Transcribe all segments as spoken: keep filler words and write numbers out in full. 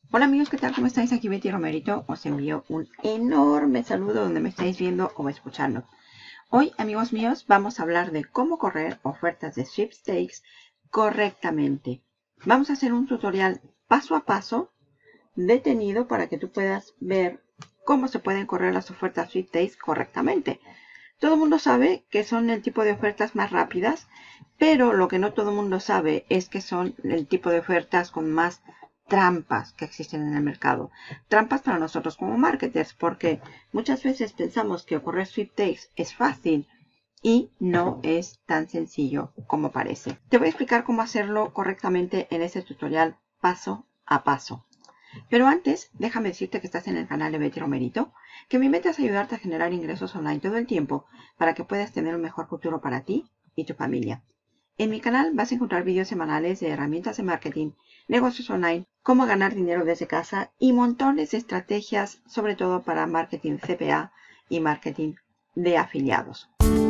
Hola amigos, ¿qué tal? ¿Cómo estáis? Aquí Betty Romerito. Os envío un enorme saludo donde me estáis viendo o escuchando. Hoy, amigos míos, vamos a hablar de cómo correr ofertas de sweepstakes correctamente. Vamos a hacer un tutorial paso a paso, detenido, para que tú puedas ver cómo se pueden correr las ofertas sweepstakes correctamente. Todo el mundo sabe que son el tipo de ofertas más rápidas, pero lo que no todo el mundo sabe es que son el tipo de ofertas con más trampas que existen en el mercado. Trampas para nosotros como marketers, porque muchas veces pensamos que correr sweepstakes es fácil y no es tan sencillo como parece. Te voy a explicar cómo hacerlo correctamente en este tutorial paso a paso. Pero antes, déjame decirte que estás en el canal de Betty Romerito, que mi meta es ayudarte a generar ingresos online todo el tiempo para que puedas tener un mejor futuro para ti y tu familia. En mi canal vas a encontrar vídeos semanales de herramientas de marketing, negocios online, cómo ganar dinero desde casa y montones de estrategias, sobre todo para marketing C P A y marketing de afiliados.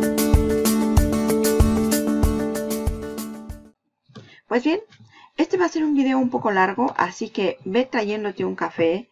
Pues bien, este va a ser un video un poco largo, así que ve trayéndote un café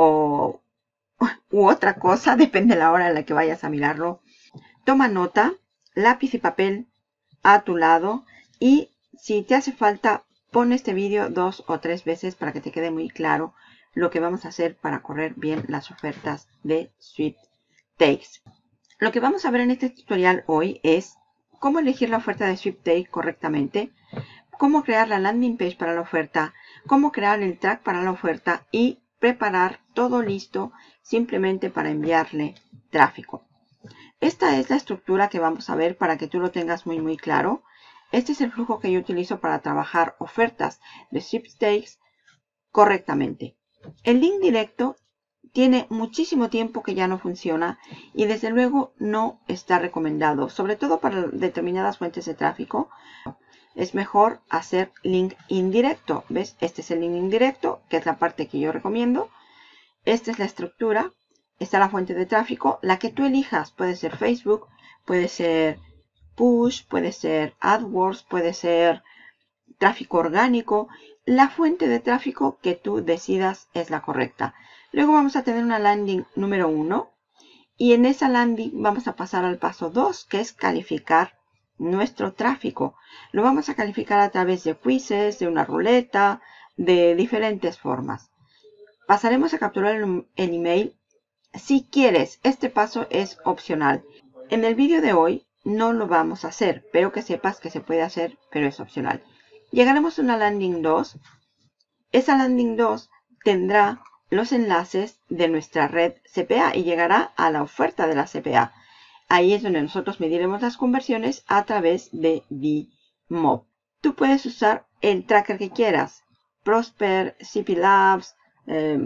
o u otra cosa, depende de la hora en la que vayas a mirarlo. Toma nota, lápiz y papel a tu lado, y si te hace falta, pon este vídeo dos o tres veces para que te quede muy claro lo que vamos a hacer para correr bien las ofertas de sweepstakes. Lo que vamos a ver en este tutorial hoy es cómo elegir la oferta de sweepstakes correctamente, cómo crear la landing page para la oferta, cómo crear el track para la oferta y preparar todo listo simplemente para enviarle tráfico. Esta es la estructura que vamos a ver para que tú lo tengas muy muy claro. Este es el flujo que yo utilizo para trabajar ofertas de sweepstakes correctamente. El link directo tiene muchísimo tiempo que ya no funciona y desde luego no está recomendado, sobre todo para determinadas fuentes de tráfico. Es mejor hacer link indirecto. ¿Ves? Este es el link indirecto, que es la parte que yo recomiendo. Esta es la estructura. Está la fuente de tráfico. La que tú elijas puede ser Facebook, puede ser Push, puede ser AdWords, puede ser tráfico orgánico. La fuente de tráfico que tú decidas es la correcta. Luego vamos a tener una landing número uno. Y en esa landing vamos a pasar al paso dos, que es calificar nuestro tráfico. Lo vamos a calificar a través de quizzes, de una ruleta, de diferentes formas. Pasaremos a capturar el, el email. Si quieres, este paso es opcional. En el vídeo de hoy no lo vamos a hacer, pero que sepas que se puede hacer, pero es opcional. Llegaremos a una landing dos. Esa landing dos tendrá los enlaces de nuestra red C P A y llegará a la oferta de la C P A. Ahí es donde nosotros mediremos las conversiones a través de VMob. Tú puedes usar el tracker que quieras. Prosper, C P Labs, eh,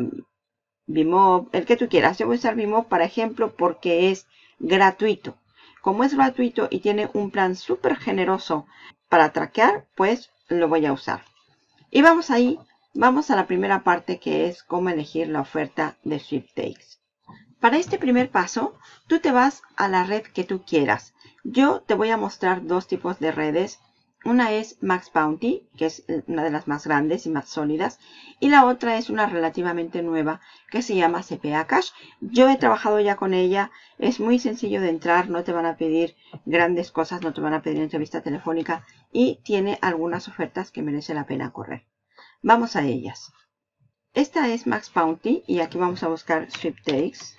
VMob, el que tú quieras. Yo voy a usar VMob, por ejemplo, porque es gratuito. Como es gratuito y tiene un plan súper generoso para traquear, pues lo voy a usar. Y vamos ahí, vamos a la primera parte, que es cómo elegir la oferta de sweepstakes. Para este primer paso, tú te vas a la red que tú quieras. Yo te voy a mostrar dos tipos de redes. Una es Max Bounty, que es una de las más grandes y más sólidas. Y la otra es una relativamente nueva, que se llama C P A Cash. Yo he trabajado ya con ella. Es muy sencillo de entrar. No te van a pedir grandes cosas. No te van a pedir entrevista telefónica. Y tiene algunas ofertas que merece la pena correr. Vamos a ellas. Esta es Max Bounty y aquí vamos a buscar sweepstakes.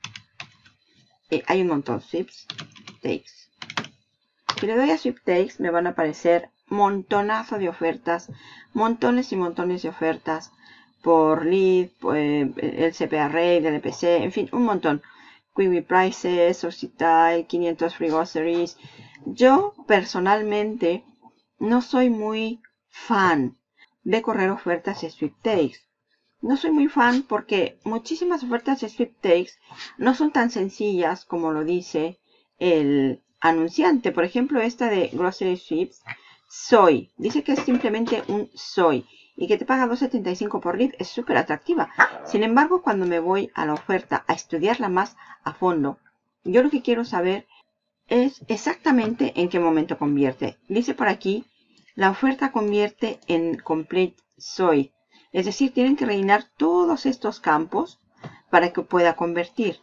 Eh, hay un montón, sweepstakes. Si le doy a sweepstakes me van a aparecer montonazo de ofertas, montones y montones de ofertas por lead, eh, el C P A Rate, el L P C, en fin, un montón. Quiwi Prices, Society, quinientos Free Groceries. Yo personalmente no soy muy fan de correr ofertas de sweepstakes. No soy muy fan porque muchísimas ofertas de sweepstakes no son tan sencillas como lo dice el anunciante. Por ejemplo, esta de Grocery Sweeps, soy. Dice que es simplemente un soy y que te paga dos setenta y cinco por lead. Es súper atractiva. Sin embargo, cuando me voy a la oferta a estudiarla más a fondo, yo lo que quiero saber es exactamente en qué momento convierte. Dice por aquí, la oferta convierte en Complete Soy. Es decir, tienen que rellenar todos estos campos para que pueda convertir.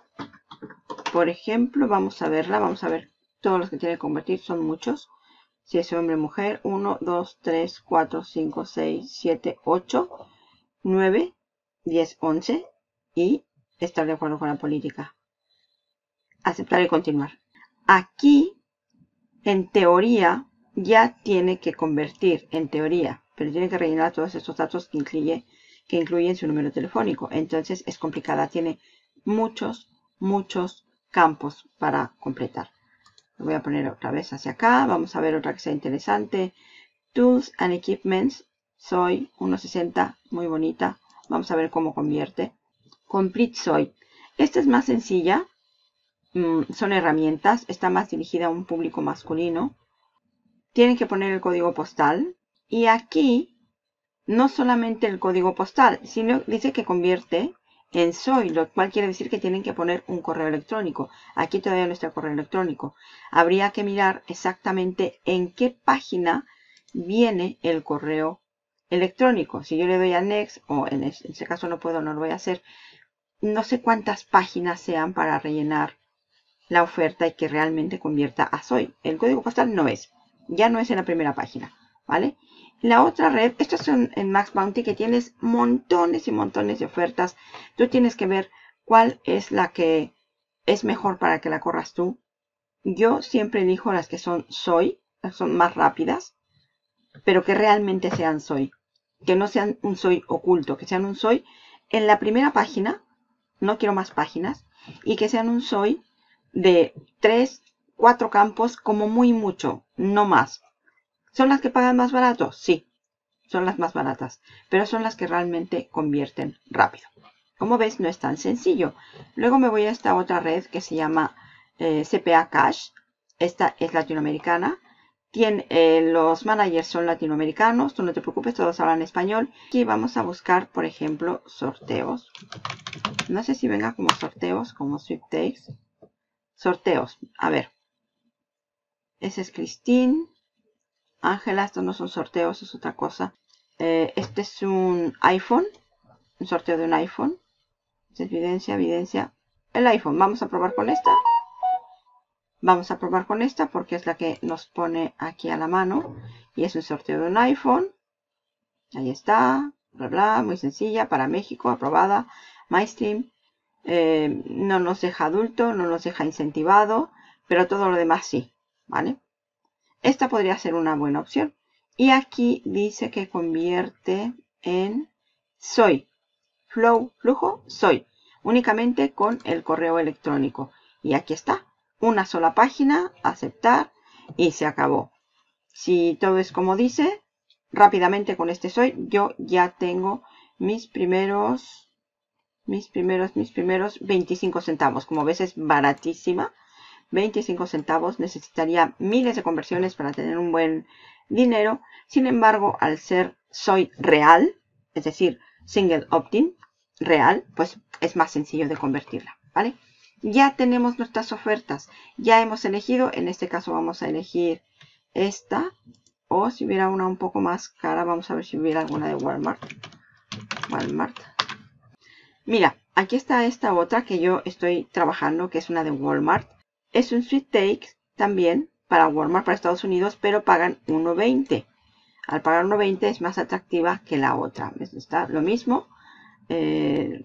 Por ejemplo, vamos a verla, vamos a ver todos los que tiene que convertir, son muchos. Si es hombre o mujer, uno, dos, tres, cuatro, cinco, seis, siete, ocho, nueve, diez, once. Y estar de acuerdo con la política. Aceptar y continuar. Aquí, en teoría, ya tiene que convertir, en teoría, pero tiene que rellenar todos estos datos que, incluye, que incluyen su número telefónico. Entonces es complicada, tiene muchos, muchos campos para completar. Lo voy a poner otra vez hacia acá. Vamos a ver otra que sea interesante. Tools and Equipments. Soy uno sesenta, muy bonita. Vamos a ver cómo convierte. Complete Soy. Esta es más sencilla. Mm, son herramientas. Está más dirigida a un público masculino. Tienen que poner el código postal. Y aquí, no solamente el código postal, sino dice que convierte en Soy, lo cual quiere decir que tienen que poner un correo electrónico. Aquí todavía no está el correo electrónico. Habría que mirar exactamente en qué página viene el correo electrónico. Si yo le doy a Next, o en ese caso no puedo, no lo voy a hacer. No sé cuántas páginas sean para rellenar la oferta y que realmente convierta a Soy. El código postal no es. Ya no es en la primera página, ¿vale? La otra red, estos son en Max Bounty, que tienes montones y montones de ofertas. Tú tienes que ver cuál es la que es mejor para que la corras tú. Yo siempre elijo las que son Soy, las son más rápidas, pero que realmente sean Soy. Que no sean un Soy oculto, que sean un Soy en la primera página. No quiero más páginas. Y que sean un Soy de tres, cuatro campos como muy mucho, no más. ¿Son las que pagan más barato? Sí, son las más baratas, pero son las que realmente convierten rápido. Como ves, no es tan sencillo. Luego me voy a esta otra red que se llama eh, C P A Cash. Esta es latinoamericana. Tiene, eh, los managers son latinoamericanos, tú no te preocupes, todos hablan español. Aquí vamos a buscar, por ejemplo, sorteos. No sé si venga como sorteos, como sweepstakes. Sorteos, a ver. Ese es Christine. Ángela, estos no son sorteos, es otra cosa. Eh, este es un iPhone, un sorteo de un iPhone. Es evidencia, evidencia. El iPhone, vamos a probar con esta. Vamos a probar con esta porque es la que nos pone aquí a la mano. Y es un sorteo de un iPhone. Ahí está, bla, bla, muy sencilla, para México, aprobada. MyStream. Eh, no nos deja adulto, no nos deja incentivado, pero todo lo demás sí, ¿vale? Esta podría ser una buena opción. Y aquí dice que convierte en Soy. Flow, flujo, Soy. Únicamente con el correo electrónico. Y aquí está. Una sola página, aceptar y se acabó. Si todo es como dice, rápidamente con este Soy, yo ya tengo mis primeros, mis primeros, mis primeros veinticinco centavos. Como ves, es baratísima. veinticinco centavos, necesitaría miles de conversiones para tener un buen dinero. Sin embargo, al ser Soy real, es decir, single opt-in real, pues es más sencillo de convertirla, ¿vale? Ya tenemos nuestras ofertas, ya hemos elegido, en este caso vamos a elegir esta, o si hubiera una un poco más cara, vamos a ver si hubiera alguna de Walmart. Walmart. Mira, aquí está esta otra que yo estoy trabajando, que es una de Walmart. Es un sweepstakes también para Walmart, para Estados Unidos, pero pagan uno veinte. Al pagar uno veinte es más atractiva que la otra. Está lo mismo. Eh,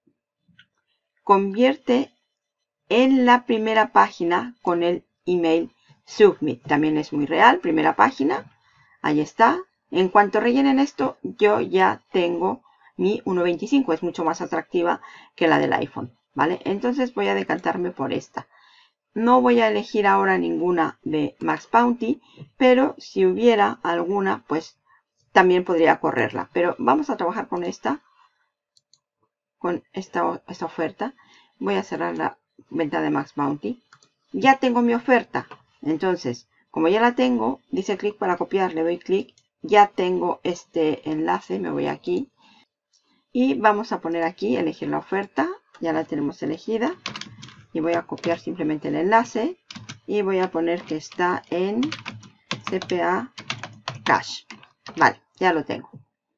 convierte en la primera página con el email Submit. También es muy real. Primera página. Ahí está. En cuanto rellenen esto, yo ya tengo mi uno veinticinco. Es mucho más atractiva que la del iPhone, ¿vale? Entonces voy a decantarme por esta. No voy a elegir ahora ninguna de Max Bounty, pero si hubiera alguna, pues también podría correrla. Pero vamos a trabajar con esta, con esta, esta oferta. Voy a cerrar la venta de Max Bounty. Ya tengo mi oferta. Entonces, como ya la tengo, dice clic para copiar, le doy clic. Ya tengo este enlace, me voy aquí. Y vamos a poner aquí, elegir la oferta. Ya la tenemos elegida. Y voy a copiar simplemente el enlace. Y voy a poner que está en C P A Cash. Vale, ya lo tengo.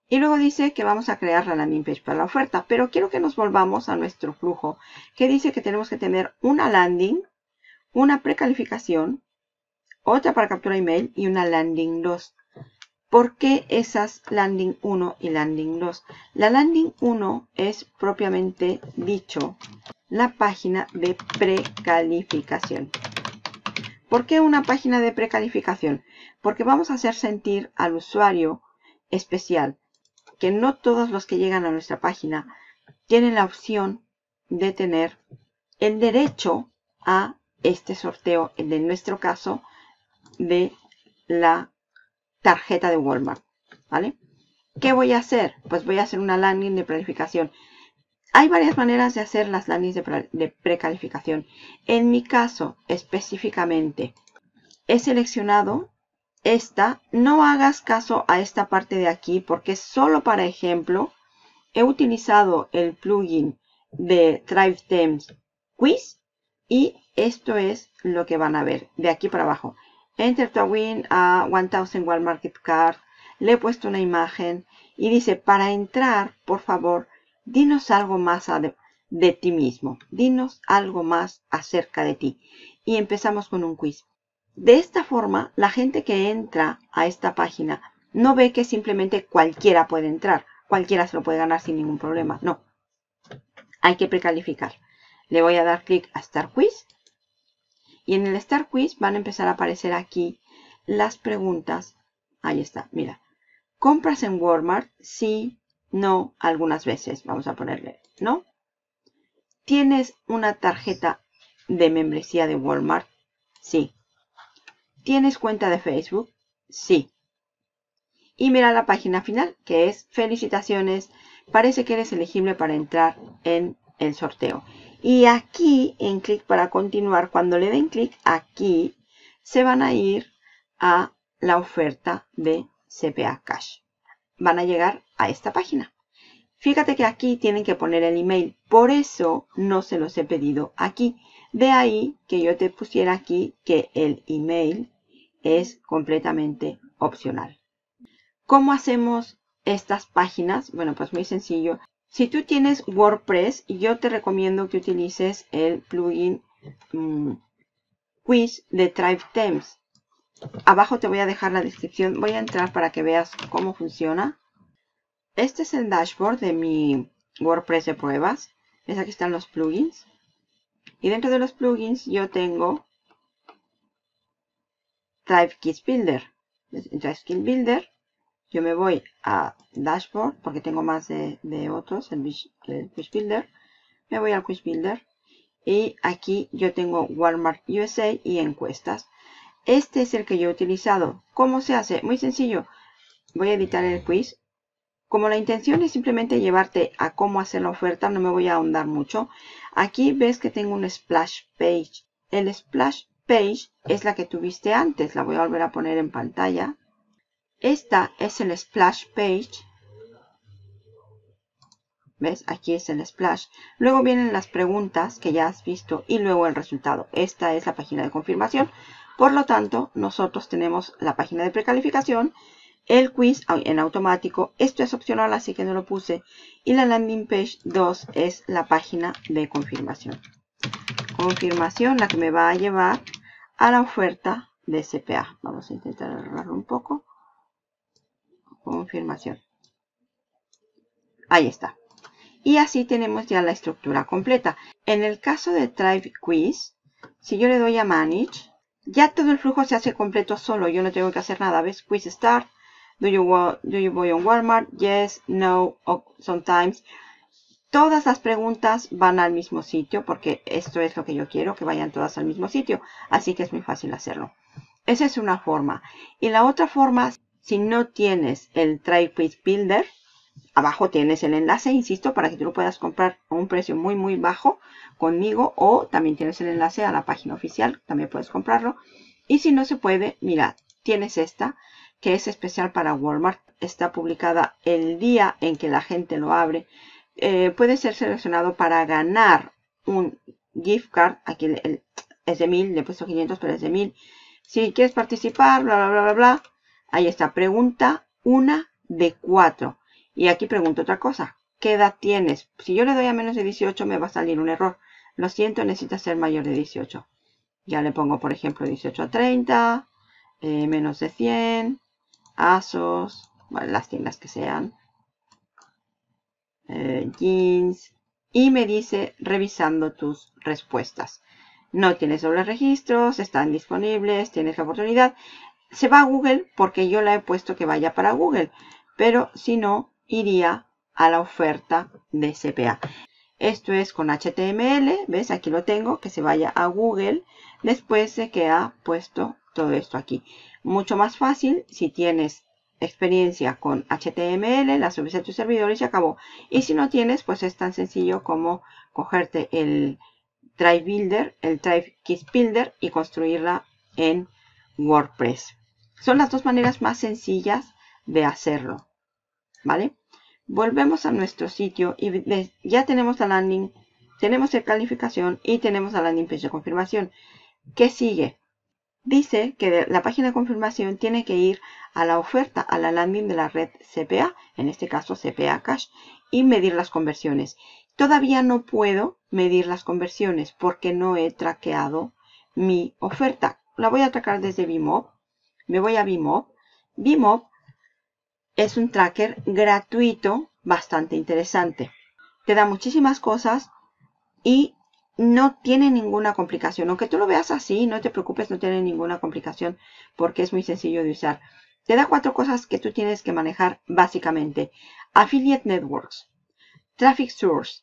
Y luego dice que vamos a crear la landing page para la oferta. Pero quiero que nos volvamos a nuestro flujo, que dice que tenemos que tener una landing, una precalificación, otra para captura email y una landing dos. ¿Por qué esas landing uno y landing dos? La landing uno es propiamente dicho la página de precalificación. ¿Por qué una página de precalificación? Porque vamos a hacer sentir al usuario especial, que no todos los que llegan a nuestra página tienen la opción de tener el derecho a este sorteo, en nuestro caso, de la tarjeta de Walmart, ¿vale? ¿Qué voy a hacer? Pues voy a hacer una landing de precalificación. Hay varias maneras de hacer las landings de, pre de precalificación. En mi caso, específicamente, he seleccionado esta. No hagas caso a esta parte de aquí porque solo para ejemplo he utilizado el plugin de ThriveThemes Quiz y esto es lo que van a ver de aquí para abajo. Enter to win a one thousand Walmart gift card. Le he puesto una imagen y dice, para entrar, por favor, dinos algo más de, de ti mismo. Dinos algo más acerca de ti. Y empezamos con un quiz. De esta forma, la gente que entra a esta página no ve que simplemente cualquiera puede entrar. Cualquiera se lo puede ganar sin ningún problema. No. Hay que precalificar. Le voy a dar clic a Start Quiz. Y en el Start Quiz van a empezar a aparecer aquí las preguntas. Ahí está, mira. ¿Compras en Walmart? Sí, no, algunas veces. Vamos a ponerle, ¿no? ¿Tienes una tarjeta de membresía de Walmart? Sí. ¿Tienes cuenta de Facebook? Sí. Y mira la página final, que es felicitaciones. Parece que eres elegible para entrar en el sorteo. Y aquí, en clic para continuar, cuando le den clic aquí, se van a ir a la oferta de C P A Cash. Van a llegar a esta página. Fíjate que aquí tienen que poner el email. Por eso no se los he pedido aquí. De ahí que yo te pusiera aquí que el email es completamente opcional. ¿Cómo hacemos estas páginas? Bueno, pues muy sencillo. Si tú tienes WordPress, yo te recomiendo que utilices el plugin mmm, Quiz de ThriveThemes. Abajo te voy a dejar la descripción. Voy a entrar para que veas cómo funciona. Este es el dashboard de mi WordPress de pruebas. ¿Ves? Aquí están los plugins. Y dentro de los plugins yo tengo Thrive Quiz Builder. En Thrive Quiz Builder yo me voy a Dashboard porque tengo más de, de otros, el, el Quiz Builder. Me voy al Quiz Builder y aquí yo tengo Walmart U S A y encuestas. Este es el que yo he utilizado. ¿Cómo se hace? Muy sencillo. Voy a editar el quiz. Como la intención es simplemente llevarte a cómo hacer la oferta, no me voy a ahondar mucho. Aquí ves que tengo un splash page. El splash page es la que tuviste antes. La voy a volver a poner en pantalla. Esta es el splash page. ¿Ves? Aquí es el splash. Luego vienen las preguntas que ya has visto y luego el resultado. Esta es la página de confirmación. Por lo tanto, nosotros tenemos la página de precalificación, el quiz en automático. Esto es opcional, así que no lo puse. Y la landing page dos es la página de confirmación. Confirmación, la que me va a llevar a la oferta de C P A. Vamos a intentar arreglarlo un poco. Confirmación. Ahí está. Y así tenemos ya la estructura completa. En el caso de Thrive Quiz, si yo le doy a Manage, ya todo el flujo se hace completo solo. Yo no tengo que hacer nada. ¿Ves? Quiz Start. Do you, do you buy on Walmart? Yes, no, or sometimes. Todas las preguntas van al mismo sitio porque esto es lo que yo quiero, que vayan todas al mismo sitio. Así que es muy fácil hacerlo. Esa es una forma. Y la otra forma, si no tienes el Thrive Quiz Builder, abajo tienes el enlace, insisto, para que tú lo puedas comprar a un precio muy, muy bajo conmigo. O también tienes el enlace a la página oficial, también puedes comprarlo. Y si no se puede, mira, tienes esta, que es especial para Walmart. Está publicada el día en que la gente lo abre. Eh, puede ser seleccionado para ganar un gift card. Aquí el, el, es de mil, le he puesto quinientos, pero es de mil. Si quieres participar, bla, bla, bla, bla, bla. Ahí está, pregunta una de cuatro. Y aquí pregunto otra cosa. ¿Qué edad tienes? Si yo le doy a menos de dieciocho me va a salir un error. Lo siento, necesitas ser mayor de dieciocho. Ya le pongo, por ejemplo, dieciocho a treinta, eh, menos de cien, ASOS, bueno, las tiendas que sean, eh, jeans, y me dice revisando tus respuestas. No tienes dobles registros, están disponibles, tienes la oportunidad. Se va a Google porque yo la he puesto que vaya para Google, pero si no, iría a la oferta de C P A. Esto es con H T M L, ¿ves? Aquí lo tengo, que se vaya a Google después de que ha puesto todo esto aquí. Mucho más fácil si tienes experiencia con H T M L, la subes a tu servidor y se acabó. Y si no tienes, pues es tan sencillo como cogerte el Drive Builder, el Drive Keys Builder y construirla en WordPress. Son las dos maneras más sencillas de hacerlo, ¿vale? Volvemos a nuestro sitio y ya tenemos la landing, tenemos la calificación y tenemos la landing page de confirmación. ¿Qué sigue? Dice que la página de confirmación tiene que ir a la oferta, a la landing de la red C P A, en este caso C P A Cash, y medir las conversiones. Todavía no puedo medir las conversiones porque no he traqueado mi oferta. La voy a tracar desde Vmob. Me voy a Vmob. Vmob es un tracker gratuito bastante interesante. Te da muchísimas cosas y no tiene ninguna complicación. Aunque tú lo veas así, no te preocupes, no tiene ninguna complicación porque es muy sencillo de usar. Te da cuatro cosas que tú tienes que manejar básicamente. Affiliate Networks, Traffic Source,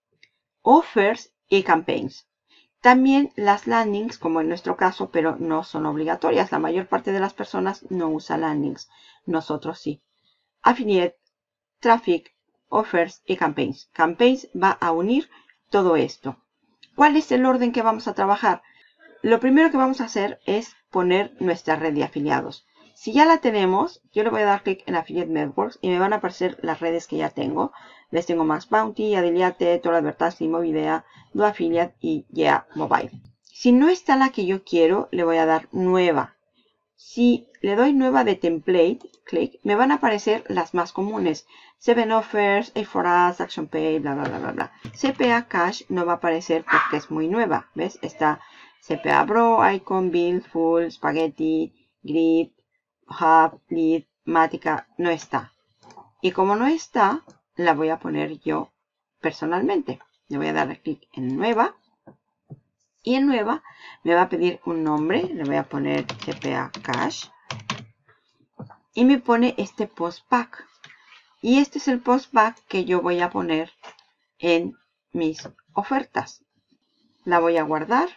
Offers y Campaigns. También las landings, como en nuestro caso, pero no son obligatorias. La mayor parte de las personas no usa landings. Nosotros sí. Affiliate, Traffic, Offers y Campaigns. Campaigns va a unir todo esto. ¿Cuál es el orden que vamos a trabajar? Lo primero que vamos a hacer es poner nuestra red de afiliados. Si ya la tenemos, yo le voy a dar clic en Affiliate Networks y me van a aparecer las redes que ya tengo. Les tengo Max Bounty, Adiliate, Total Advertising, Movidea, Do Affiliate y Yeah Mobile. Si no está la que yo quiero, le voy a dar nueva. Si le doy nueva de template, clic, me van a aparecer las más comunes. seven Offers, A cuatro Ads, ActionPay, bla, bla, bla, bla, bla. C P A Cash no va a aparecer porque es muy nueva. ¿Ves? Está C P A Bro, Icon, Build, Full, Spaghetti, Grid, Hub, Lead, Matica. No está. Y como no está, la voy a poner yo personalmente. Le voy a dar clic en nueva. Y en nueva me va a pedir un nombre. Le voy a poner C P A Cash. Y me pone este postback. Y este es el postback que yo voy a poner en mis ofertas. La voy a guardar.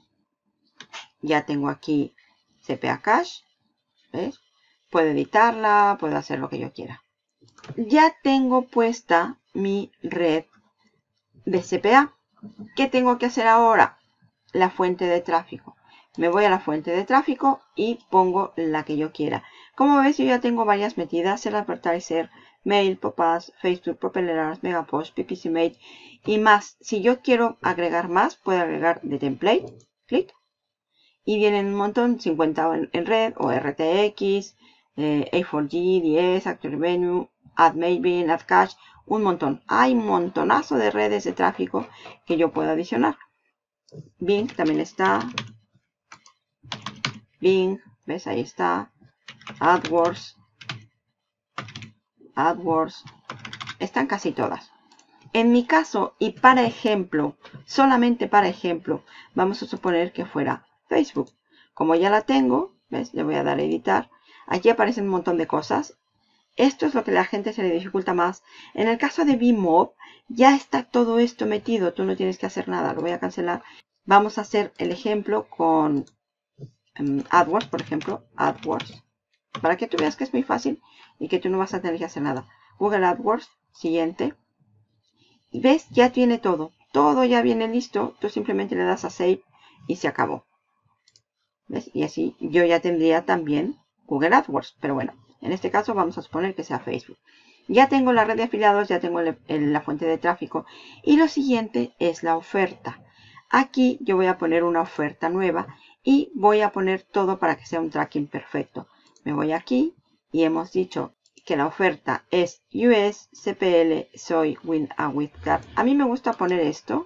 Ya tengo aquí C P A Cash. ¿Ves? Puedo editarla. Puedo hacer lo que yo quiera. Ya tengo puesta mi red de C P A. ¿Qué tengo que hacer ahora? La fuente de tráfico. Me voy a la fuente de tráfico y pongo la que yo quiera. Como ves, yo ya tengo varias metidas: el Advertiser, Mail, Pop-Ads, Facebook, Propeller Ads, Megapost, P P C Mate y más. Si yo quiero agregar más, puedo agregar de template. Clic. Y vienen un montón, cincuenta en, en red o R T X, eh, A cuatro G, D S, Active Revenue, AdMaven, AdCash, un montón. Hay un montonazo de redes de tráfico que yo puedo adicionar. Bing también está. Bing, ¿ves? Ahí está. AdWords. AdWords. Están casi todas. En mi caso, y para ejemplo, solamente para ejemplo, vamos a suponer que fuera Facebook. Como ya la tengo, ¿ves? Le voy a dar a editar. Aquí aparecen un montón de cosas. Esto es lo que a la gente se le dificulta más. En el caso de Vmob, ya está todo esto metido. Tú no tienes que hacer nada. Lo voy a cancelar. Vamos a hacer el ejemplo con um, AdWords, por ejemplo. AdWords. Para que tú veas que es muy fácil y que tú no vas a tener que hacer nada. Google AdWords. Siguiente. Y ves, ya tiene todo. Todo ya viene listo. Tú simplemente le das a Save y se acabó. ¿Ves? Y así yo ya tendría también Google AdWords. Pero bueno, en este caso vamos a suponer que sea Facebook. Ya tengo la red de afiliados, ya tengo el, el, la fuente de tráfico. Y lo siguiente es la oferta. Aquí yo voy a poner una oferta nueva y voy a poner todo para que sea un tracking perfecto. Me voy aquí y hemos dicho que la oferta es U S C P L Soy Win a With Card. A mí me gusta poner esto,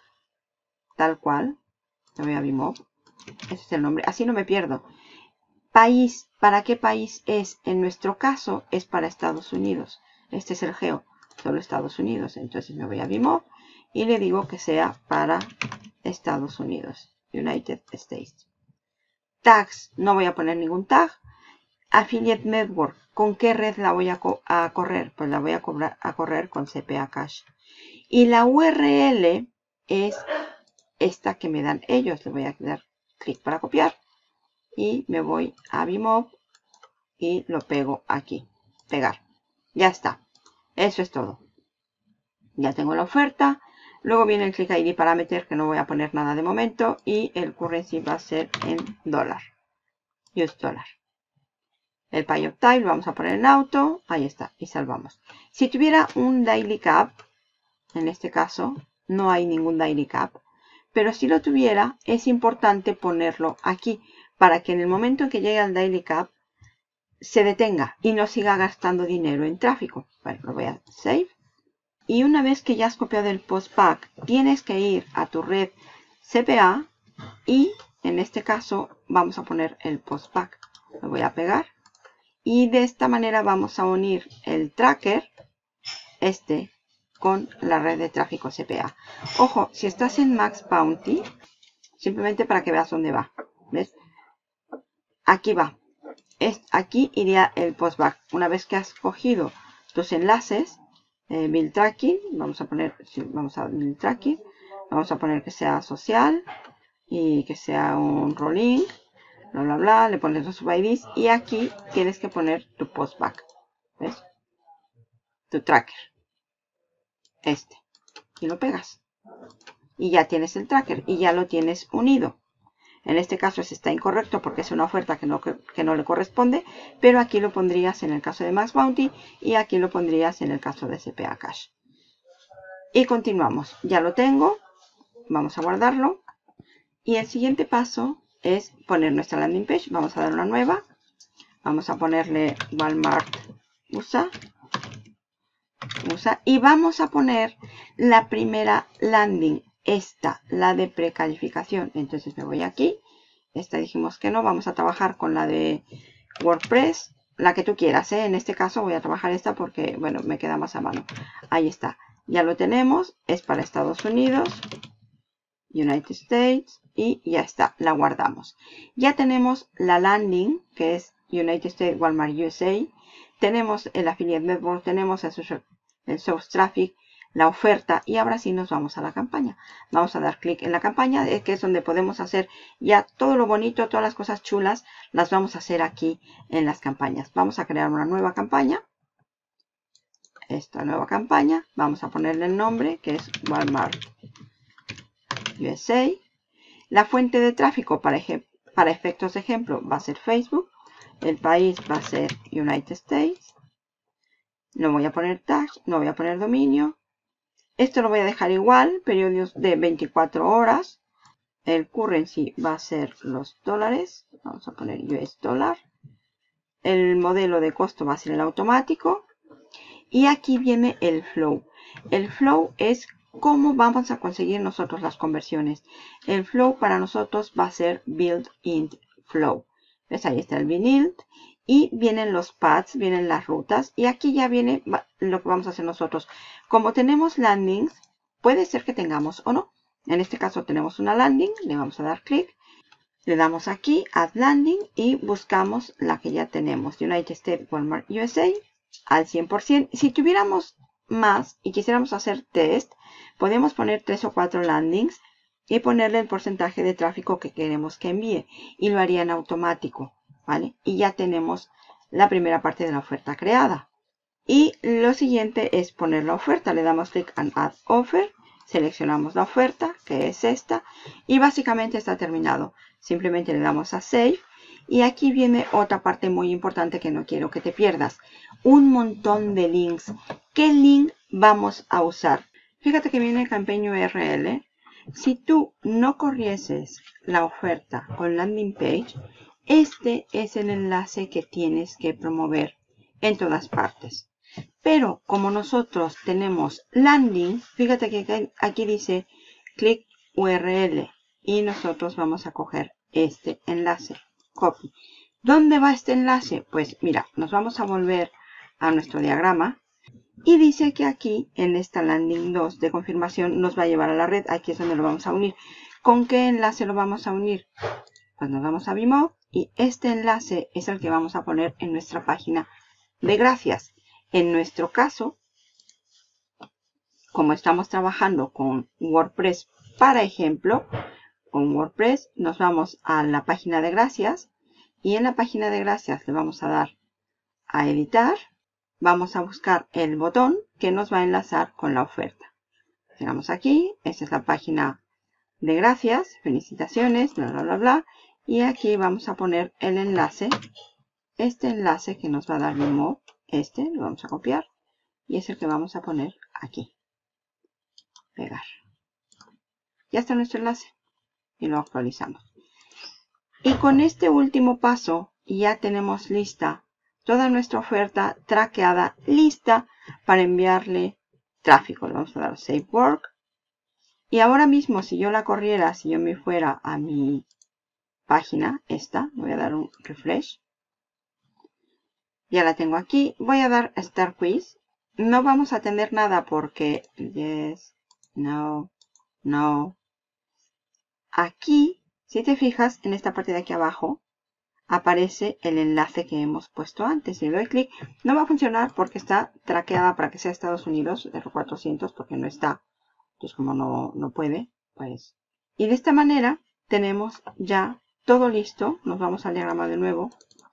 tal cual. Le voy a Bimop. Ese es el nombre. Así no me pierdo. País. ¿Para qué país es? En nuestro caso es para Estados Unidos. Este es el geo. Solo Estados Unidos. Entonces me voy a Bimop y le digo que sea para Estados Unidos. United States. Tags. No voy a poner ningún tag. Affiliate Network. ¿Con qué red la voy a, co a correr? Pues la voy a, cobrar, a correr con C P A Cache. Y la U R L es esta que me dan ellos. Le voy a dar clic para copiar. Y me voy a Bimop y lo pego aquí. Pegar. Ya está. Eso es todo. Ya tengo la oferta. Luego viene el Click I D Parameter, que no voy a poner nada de momento. Y el currency va a ser en dólar. U S dólar. El Pay of Time lo vamos a poner en auto. Ahí está. Y salvamos. Si tuviera un Daily Cap, en este caso no hay ningún Daily Cap. Pero si lo tuviera, es importante ponerlo aquí. Para que en el momento en que llegue al Daily Cap, se detenga y no siga gastando dinero en tráfico. Bueno, lo voy a Save. Y una vez que ya has copiado el postpack, tienes que ir a tu red C P A. Y en este caso vamos a poner el postpack. Lo voy a pegar. Y de esta manera vamos a unir el tracker, este, con la red de tráfico C P A. Ojo, si estás en Max Bounty, simplemente para que veas dónde va. ¿Ves? Aquí va. Es, aquí iría el postback. Una vez que has cogido tus enlaces, eh, Build Tracking, vamos a poner, sí, vamos a Build Tracking, vamos a poner que sea social y que sea un rolling. Bla, bla, bla, le pones los sub-I Ds y aquí tienes que poner tu postback. ¿Ves? Tu tracker. Este. Y lo pegas. Y ya tienes el tracker y ya lo tienes unido. En este caso este está incorrecto porque es una oferta que no, que no le corresponde, pero aquí lo pondrías en el caso de Max Bounty y aquí lo pondrías en el caso de C P A Cache. Y continuamos. Ya lo tengo. Vamos a guardarlo. Y el siguiente paso es poner nuestra landing page. Vamos a dar una nueva. Vamos a ponerle Walmart U S A. U S A. Y vamos a poner la primera landing. Esta, la de precalificación. Entonces me voy aquí. Esta dijimos que no. Vamos a trabajar con la de WordPress. La que tú quieras, ¿eh? En este caso voy a trabajar esta porque, bueno, me queda más a mano. Ahí está. Ya lo tenemos. Es para Estados Unidos. United States. Y ya está. La guardamos. Ya tenemos la landing, que es United States Walmart U S A. Tenemos el Affiliate Network. Tenemos el, el Source Traffic. La oferta y ahora sí nos vamos a la campaña. Vamos a dar clic en la campaña, que es donde podemos hacer ya todo lo bonito, todas las cosas chulas, las vamos a hacer aquí en las campañas. Vamos a crear una nueva campaña. Esta nueva campaña, vamos a ponerle el nombre que es Walmart U S A. La fuente de tráfico para, para efectos de ejemplo va a ser Facebook. El país va a ser United States. No voy a poner tag, no voy a poner dominio. Esto lo voy a dejar igual, periodos de veinticuatro horas. El currency va a ser los dólares. Vamos a poner U S dólar. El modelo de costo va a ser el automático. Y aquí viene el flow. El flow es cómo vamos a conseguir nosotros las conversiones. El flow para nosotros va a ser build in flow. ¿Ves? Ahí está el build. Y vienen los paths, vienen las rutas. Y aquí ya viene lo que vamos a hacer nosotros. Como tenemos landings, puede ser que tengamos o no. En este caso tenemos una landing. Le vamos a dar clic. Le damos aquí, Add Landing. Y buscamos la que ya tenemos. United States Walmart U S A al cien por ciento. Si tuviéramos más y quisiéramos hacer test, podemos poner tres o cuatro landings. Y ponerle el porcentaje de tráfico que queremos que envíe. Y lo haría en automático. ¿Vale? Y ya tenemos la primera parte de la oferta creada. Y lo siguiente es poner la oferta. Le damos clic en Add Offer. Seleccionamos la oferta, que es esta. Y básicamente está terminado. Simplemente le damos a Save. Y aquí viene otra parte muy importante que no quiero que te pierdas. Un montón de links. ¿Qué link vamos a usar? Fíjate que viene Campaign U R L. Si tú no corrieses la oferta con landing page, este es el enlace que tienes que promover en todas partes. Pero como nosotros tenemos landing, fíjate que aquí dice clic U R L y nosotros vamos a coger este enlace. Copy. ¿Dónde va este enlace? Pues mira, nos vamos a volver a nuestro diagrama y dice que aquí en esta landing dos de confirmación nos va a llevar a la red. Aquí es donde lo vamos a unir. ¿Con qué enlace lo vamos a unir? Pues nos vamos a Vimob y este enlace es el que vamos a poner en nuestra página de gracias. En nuestro caso, como estamos trabajando con WordPress, para ejemplo, con WordPress nos vamos a la página de gracias y en la página de gracias le vamos a dar a editar. Vamos a buscar el botón que nos va a enlazar con la oferta. Llegamos aquí, esta es la página de gracias, felicitaciones, bla, bla, bla, bla. Y aquí vamos a poner el enlace, este enlace que nos va a dar Vimob, este lo vamos a copiar y es el que vamos a poner aquí. Pegar. Ya está nuestro enlace y lo actualizamos. Y con este último paso ya tenemos lista toda nuestra oferta traqueada, lista para enviarle tráfico. Le vamos a dar Save Work. Y ahora mismo, si yo la corriera, si yo me fuera a mi página, esta, voy a dar un refresh. Ya la tengo aquí. Voy a dar Start Quiz. No vamos a tener nada porque yes, no, no. Aquí, si te fijas, en esta parte de aquí abajo, aparece el enlace que hemos puesto antes. Si le doy clic, no va a funcionar porque está traqueada para que sea Estados Unidos, R cuatrocientos, porque no está. Entonces, como no, no puede, pues. Y de esta manera tenemos ya todo listo. Nos vamos al diagrama de nuevo.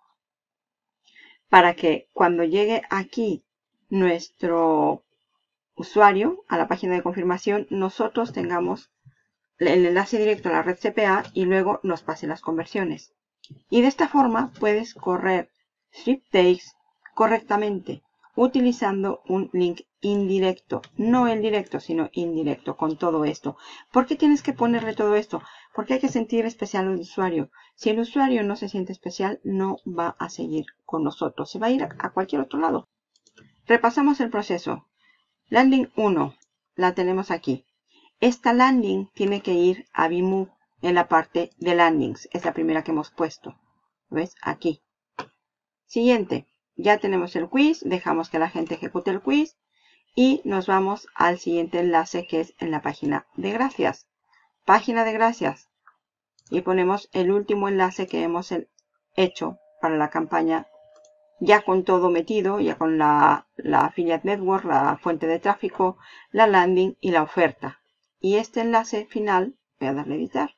Para que cuando llegue aquí nuestro usuario a la página de confirmación, nosotros tengamos el enlace directo a la red C P A y luego nos pase las conversiones. Y de esta forma puedes correr sweepstakes correctamente utilizando un link indirecto. No el directo, sino indirecto con todo esto. ¿Por qué tienes que ponerle todo esto? Porque hay que sentir especial al usuario. Si el usuario no se siente especial, no va a seguir con nosotros. Se va a ir a cualquier otro lado. Repasamos el proceso. Landing uno. La tenemos aquí. Esta landing tiene que ir a Vimob en la parte de landings. Es la primera que hemos puesto. ¿Ves? Aquí. Siguiente. Ya tenemos el quiz. Dejamos que la gente ejecute el quiz. Y nos vamos al siguiente enlace que es en la página de gracias. Página de gracias. Y ponemos el último enlace que hemos hecho para la campaña. Ya con todo metido. Ya con la, la Affiliate Network, la fuente de tráfico, la landing y la oferta. Y este enlace final, voy a darle a editar.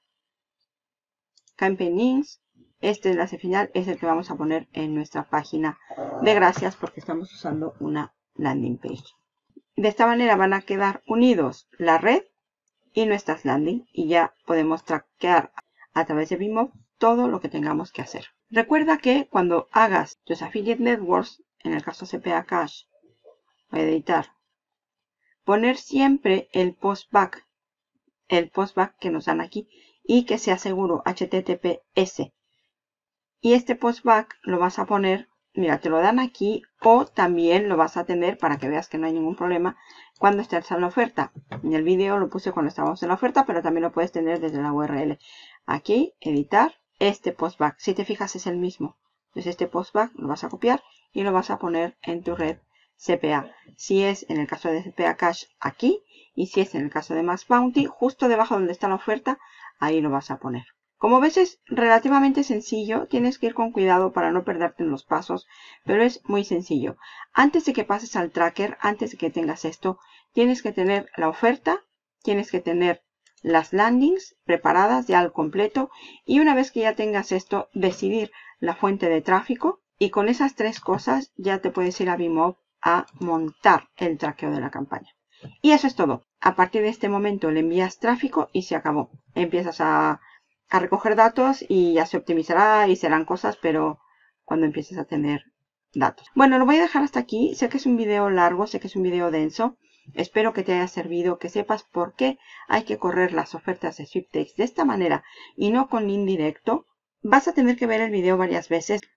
Campaign Links. Este enlace final es el que vamos a poner en nuestra página de gracias porque estamos usando una landing page. De esta manera van a quedar unidos la red y nuestras landing y ya podemos traquear a través de Vimob todo lo que tengamos que hacer. Recuerda que cuando hagas tus Affiliate Networks, en el caso C P A Cash, voy a editar, poner siempre el postback, el postback que nos dan aquí y que sea seguro, H T T P S. Y este postback lo vas a poner, mira, te lo dan aquí o también lo vas a tener para que veas que no hay ningún problema cuando estés en la oferta. En el vídeo lo puse cuando estábamos en la oferta, pero también lo puedes tener desde la U R L. Aquí, editar, este postback. Si te fijas es el mismo. Entonces este postback lo vas a copiar y lo vas a poner en tu red C P A. Si es en el caso de C P A Cash, aquí. Y si es en el caso de Max Bounty, justo debajo donde está la oferta, ahí lo vas a poner. Como ves es relativamente sencillo, tienes que ir con cuidado para no perderte en los pasos, pero es muy sencillo. Antes de que pases al tracker, antes de que tengas esto, tienes que tener la oferta, tienes que tener las landings preparadas ya al completo y una vez que ya tengas esto, decidir la fuente de tráfico y con esas tres cosas ya te puedes ir a Vimob a montar el traqueo de la campaña. Y eso es todo. A partir de este momento le envías tráfico y se acabó. Empiezas a... a recoger datos y ya se optimizará y serán cosas, pero cuando empieces a tener datos. Bueno, lo voy a dejar hasta aquí. Sé que es un video largo, sé que es un video denso. Espero que te haya servido, que sepas por qué hay que correr las ofertas de sweepstakes de esta manera y no con link directo. Vas a tener que ver el video varias veces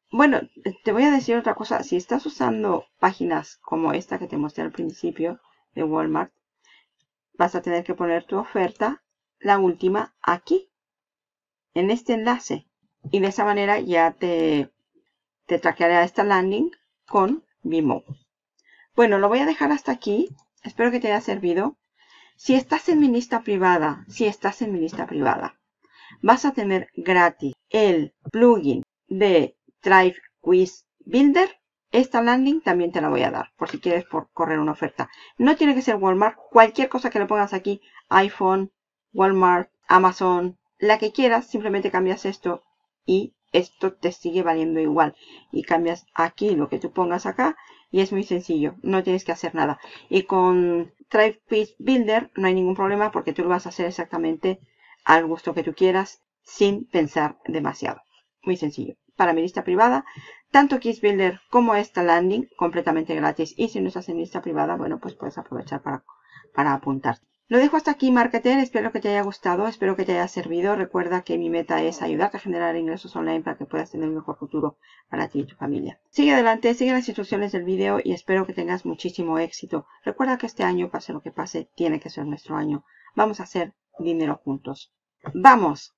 Bueno, te voy a decir otra cosa. Si estás usando páginas como esta que te mostré al principio de Walmart, vas a tener que poner tu oferta, la última, aquí, en este enlace. Y de esa manera ya te, te traqueará esta landing con Vimo. Bueno, lo voy a dejar hasta aquí. Espero que te haya servido. Si estás en mi lista privada, si estás en mi lista privada, vas a tener gratis el plugin de Thrive Quiz Builder. Esta landing también te la voy a dar, por si quieres por correr una oferta. No tiene que ser Walmart, cualquier cosa que le pongas aquí, iPhone, Walmart, Amazon, la que quieras, simplemente cambias esto y esto te sigue valiendo igual. Y cambias aquí lo que tú pongas acá y es muy sencillo, no tienes que hacer nada. Y con Thrive Quiz Builder no hay ningún problema porque tú lo vas a hacer exactamente al gusto que tú quieras sin pensar demasiado. Muy sencillo. Para mi lista privada, tanto Quiz Builder como esta landing completamente gratis. Y si no estás en lista privada, bueno, pues puedes aprovechar para, para apuntar. Lo dejo hasta aquí, marketer. Espero que te haya gustado, espero que te haya servido. Recuerda que mi meta es ayudarte a generar ingresos online para que puedas tener un mejor futuro para ti y tu familia. Sigue adelante, sigue las instrucciones del video y espero que tengas muchísimo éxito. Recuerda que este año, pase lo que pase, tiene que ser nuestro año. Vamos a hacer dinero juntos. ¡Vamos!